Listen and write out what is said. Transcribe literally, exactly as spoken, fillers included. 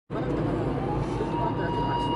まだったかな、言ってもらっただけの話。